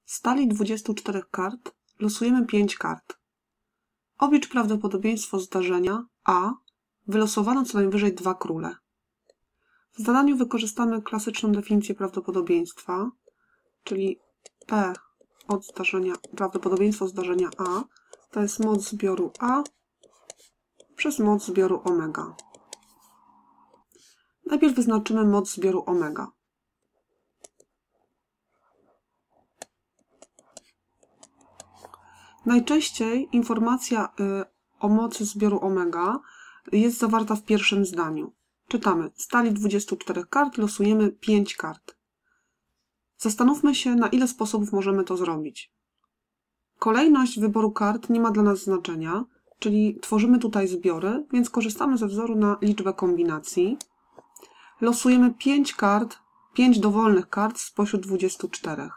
Z talii 24 kart losujemy 5 kart. Oblicz prawdopodobieństwo zdarzenia A. Wylosowano co najwyżej 2 króle. W zadaniu wykorzystamy klasyczną definicję prawdopodobieństwa, czyli P od zdarzenia, prawdopodobieństwo zdarzenia A to jest moc zbioru A przez moc zbioru omega. Najpierw wyznaczymy moc zbioru omega. Najczęściej informacja o mocy zbioru omega jest zawarta w pierwszym zdaniu. Czytamy: z talii 24 kart losujemy 5 kart. Zastanówmy się, na ile sposobów możemy to zrobić. Kolejność wyboru kart nie ma dla nas znaczenia, czyli tworzymy tutaj zbiory, więc korzystamy ze wzoru na liczbę kombinacji. Losujemy 5 kart, 5 dowolnych kart spośród 24.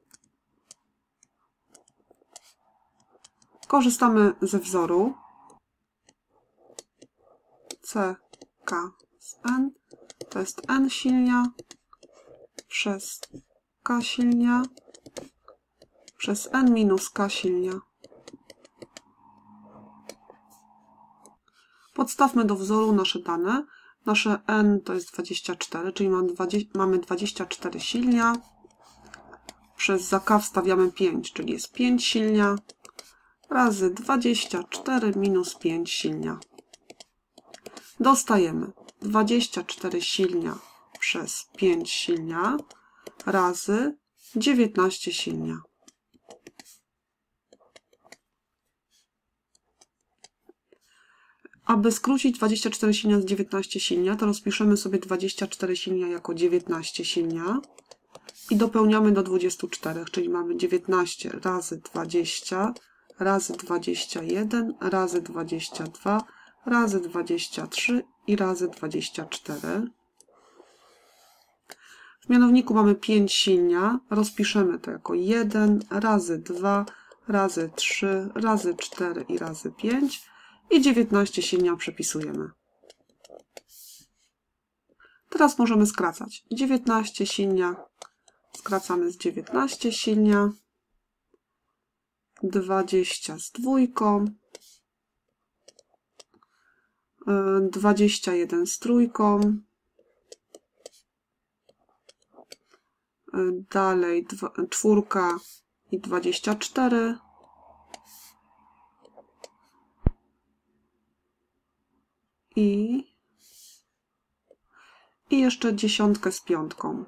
Korzystamy ze wzoru C, K z N, to jest N silnia przez K silnia przez N minus K silnia. Podstawmy do wzoru nasze dane. Nasze N to jest 24, czyli mamy 24 silnia. Przez za K wstawiamy 5, czyli jest 5 silnia. Razy 24 minus 5 silnia. Dostajemy 24 silnia przez 5 silnia razy 19 silnia. Aby skrócić 24 silnia z 19 silnia, to rozpiszemy sobie 24 silnia jako 19 silnia i dopełniamy do 24, czyli mamy 19 razy 20 razy 21 razy 22 razy 23 i razy 24. W mianowniku mamy 5 silnia, rozpiszemy to jako 1 razy 2 razy 3 razy 4 i razy 5 i 19 silnia przepisujemy. Teraz możemy skracać. 19 silnia skracamy z 19 silnia, 20 z dwójką, 21 z trójką, dalej czwórka i 24, i jeszcze dziesiątkę z piątką.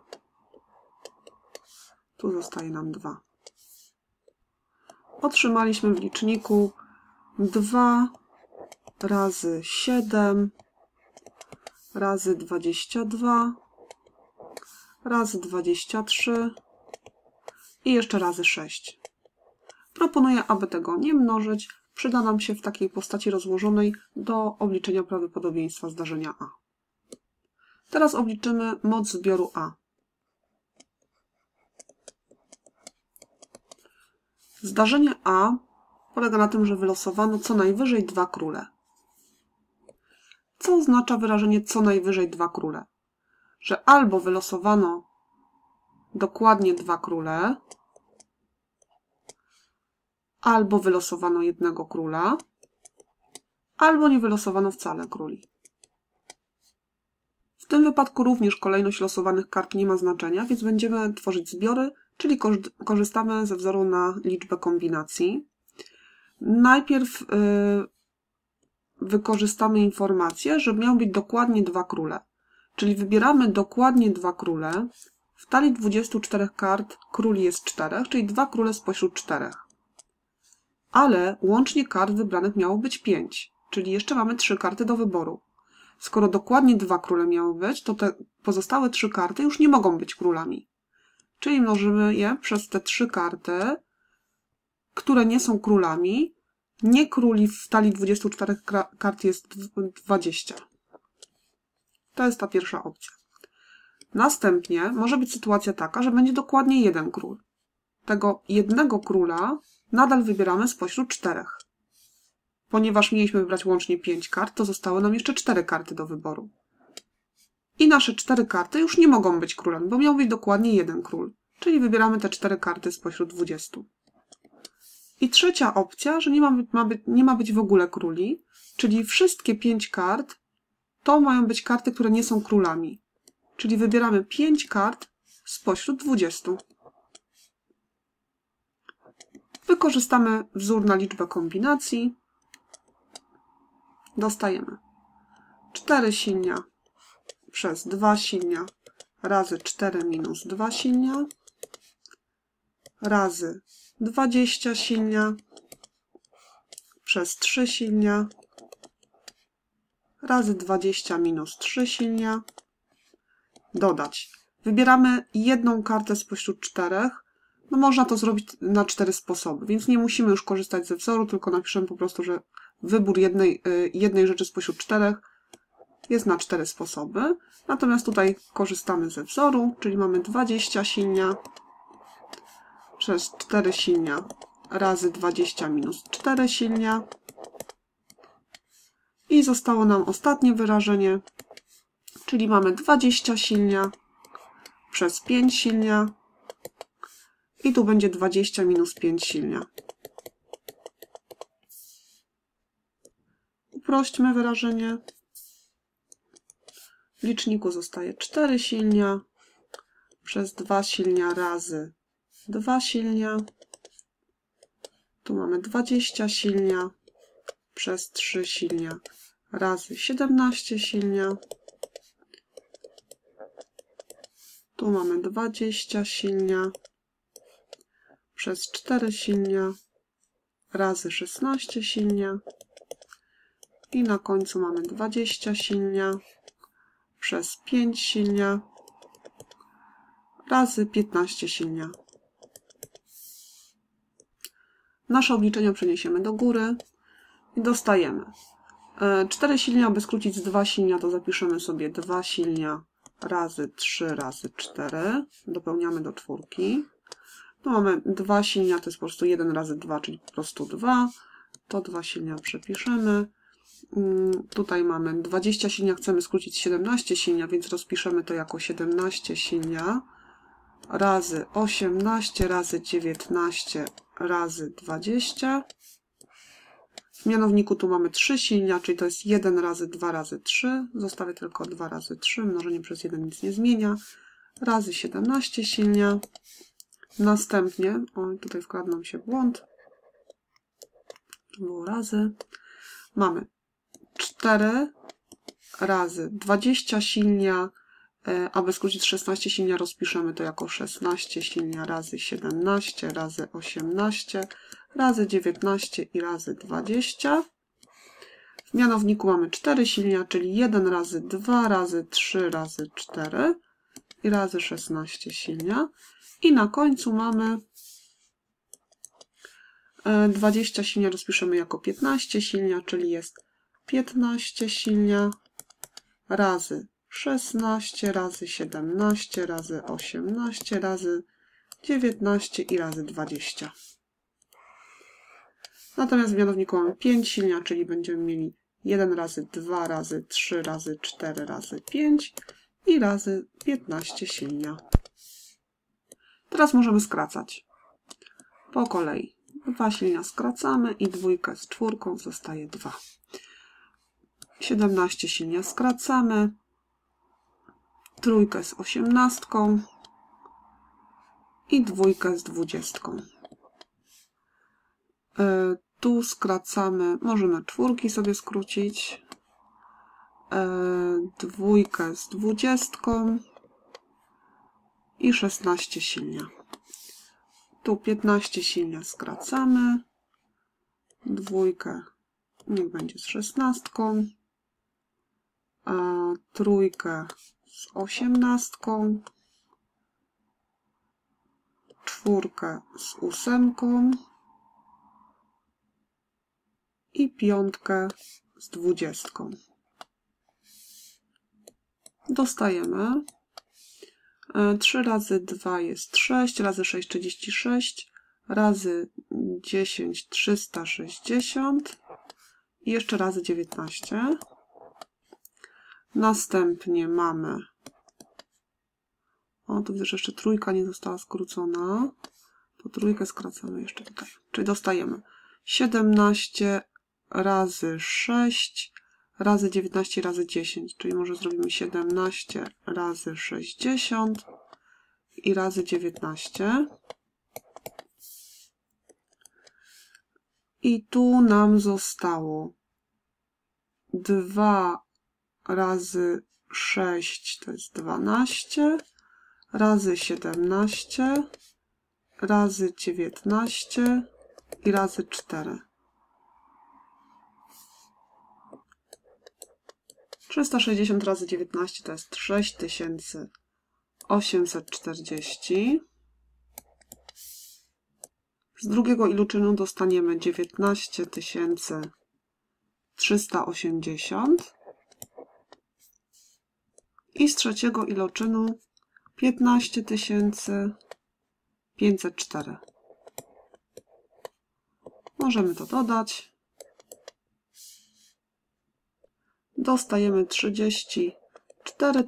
Tu zostaje nam 2. Otrzymaliśmy w liczniku 2 razy 7 razy 22 razy 23 i jeszcze razy 6. Proponuję, aby tego nie mnożyć. Przyda nam się w takiej postaci rozłożonej do obliczenia prawdopodobieństwa zdarzenia A. Teraz obliczymy moc zbioru A. Zdarzenie A polega na tym, że wylosowano co najwyżej 2 króle. Co oznacza wyrażenie co najwyżej 2 króle? Że albo wylosowano dokładnie 2 króle, albo wylosowano jednego króla, albo nie wylosowano wcale króli. W tym wypadku również kolejność losowanych kart nie ma znaczenia, więc będziemy tworzyć zbiory, czyli korzystamy ze wzoru na liczbę kombinacji. Najpierw wykorzystamy informację, że miały być dokładnie 2 króle. Czyli wybieramy dokładnie 2 króle. W talii 24 kart króli jest 4, czyli 2 króle spośród 4. Ale łącznie kart wybranych miało być 5, czyli jeszcze mamy 3 karty do wyboru. Skoro dokładnie 2 króle miały być, to te pozostałe 3 karty już nie mogą być królami. Czyli mnożymy je przez te 3 karty, które nie są królami. Nie króli w talii 24 kart jest 20. To jest ta pierwsza opcja. Następnie może być sytuacja taka, że będzie dokładnie 1 król. Tego jednego króla nadal wybieramy spośród 4. Ponieważ mieliśmy wybrać łącznie 5 kart, to zostały nam jeszcze 4 karty do wyboru. I nasze 4 karty już nie mogą być królem, bo miał być dokładnie 1 król. czyli wybieramy te 4 karty spośród 20. I trzecia opcja, że nie ma być w ogóle króli, czyli wszystkie 5 kart to mają być karty, które nie są królami. Czyli wybieramy 5 kart spośród 20. Wykorzystamy wzór na liczbę kombinacji. Dostajemy 4 silnia przez 2 silnia razy 4 minus 2 silnia razy 20 silnia przez 3 silnia razy 20 minus 3 silnia. Dodać. Wybieramy jedną kartę spośród 4. No można to zrobić na 4 sposoby, więc nie musimy już korzystać ze wzoru, tylko napiszemy po prostu, że wybór jednej rzeczy spośród 4 jest na 4 sposoby. Natomiast tutaj korzystamy ze wzoru, czyli mamy 20 silnia przez 4 silnia razy 20 minus 4 silnia. I zostało nam ostatnie wyrażenie, czyli mamy 20 silnia przez 5 silnia i tu będzie 20 minus 5 silnia. Uprośćmy wyrażenie. W liczniku zostaje 4 silnia przez 2 silnia razy 2 silnia. Tu mamy 20 silnia przez 3 silnia razy 17 silnia. Tu mamy 20 silnia przez 4 silnia razy 16 silnia. I na końcu mamy 20 silnia przez 5 silnia razy 15 silnia. Nasze obliczenia przeniesiemy do góry i dostajemy 4 silnia, aby skrócić z 2 silnia, to zapiszemy sobie 2 silnia razy 3 razy 4. Dopełniamy do czwórki. Tu mamy 2 silnia, to jest po prostu 1 razy 2, czyli po prostu 2. To 2 silnia przepiszemy. Tutaj mamy 20 silnia, chcemy skrócić 17 silnia, więc rozpiszemy to jako 17 silnia razy 18 razy 19 razy 20. W mianowniku tu mamy 3 silnia, czyli to jest 1 razy 2 razy 3. Zostawię tylko 2 razy 3. Mnożenie przez 1 nic nie zmienia. Razy 17 silnia. Następnie, tutaj wkradł nam się błąd. To było razy. Mamy 4 razy 20 silnia. Aby skrócić 16 silnia, rozpiszemy to jako 16 silnia razy 17 razy 18 razy 19 i razy 20. W mianowniku mamy 4 silnia, czyli 1 razy 2 razy 3 razy 4 i razy 16 silnia. I na końcu mamy 20 silnia, rozpiszemy jako 15 silnia, czyli jest 15 silnia razy 16 razy 17 razy 18 razy 19 i razy 20. Natomiast w mianowniku mamy 5 silnia, czyli będziemy mieli 1 razy 2 razy 3 razy 4 razy 5 i razy 15 silnia. Teraz możemy skracać. Po kolei. 2 silnia skracamy i dwójkę z czwórką zostaje 2. 17 silnia skracamy. Trójkę z 18 i dwójkę z 20. Tu skracamy, możemy czwórki sobie skrócić, dwójkę z 20 i 16 silnia. Tu 15 silnia skracamy, dwójkę niech będzie z 16, trójkę z 18, czwórkę z 8 i piątkę z 20. Dostajemy 3 razy 2 jest 6, razy 6 36, razy 10 360 i jeszcze razy 19. Następnie mamy O, tu widzę, że jeszcze trójka nie została skrócona. To trójkę skracamy jeszcze tutaj. Czyli dostajemy 17 razy 6 razy 19 razy 10. Czyli może zrobimy 17 razy 60 i razy 19. I tu nam zostało 2 razy 6 to jest 12, razy 17, razy 19 i razy 4. 360 razy 19 to jest 6840. Z drugiego iloczynu dostaniemy 19 380 i z trzeciego iloczynu 15 504. Możemy to dodać. Dostajemy 34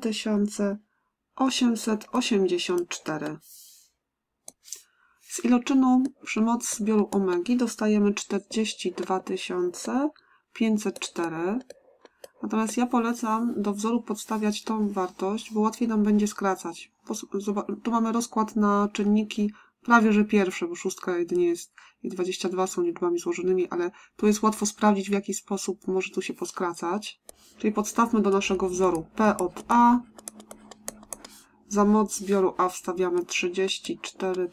884. Z iloczynu przy mocy zbioru omegi dostajemy 42 504. Natomiast ja polecam do wzoru podstawiać tą wartość, bo łatwiej nam będzie skracać. Tu mamy rozkład na czynniki prawie że pierwsze, bo 6 jedynie jest i 22 są liczbami złożonymi, ale tu jest łatwo sprawdzić, w jaki sposób może tu się poskracać. Czyli podstawmy do naszego wzoru P od A. Za moc zbioru A wstawiamy 34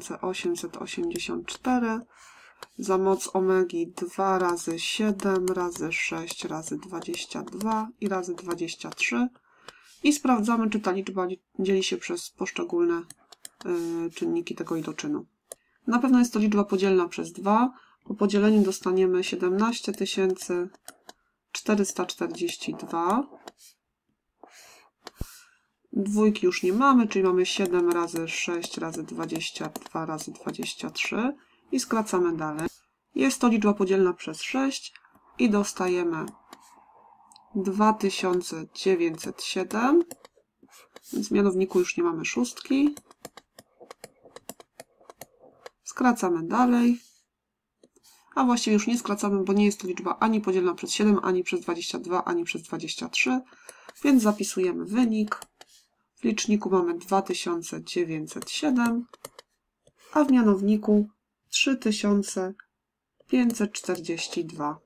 884. Za moc omegi 2 razy 7 razy 6 razy 22 i razy 23. I sprawdzamy, czy ta liczba dzieli się przez poszczególne czynniki tego iloczynu. Na pewno jest to liczba podzielna przez 2. Po podzieleniu dostaniemy 17 442. Dwójki już nie mamy, czyli mamy 7 razy 6 razy 22 razy 23 i skracamy dalej. Jest to liczba podzielna przez 6 i dostajemy 2907, więc w mianowniku już nie mamy szóstki. Skracamy dalej, a właściwie już nie skracamy, bo nie jest to liczba ani podzielna przez 7, ani przez 22, ani przez 23, więc zapisujemy wynik. W liczniku mamy 2907, a w mianowniku 3542.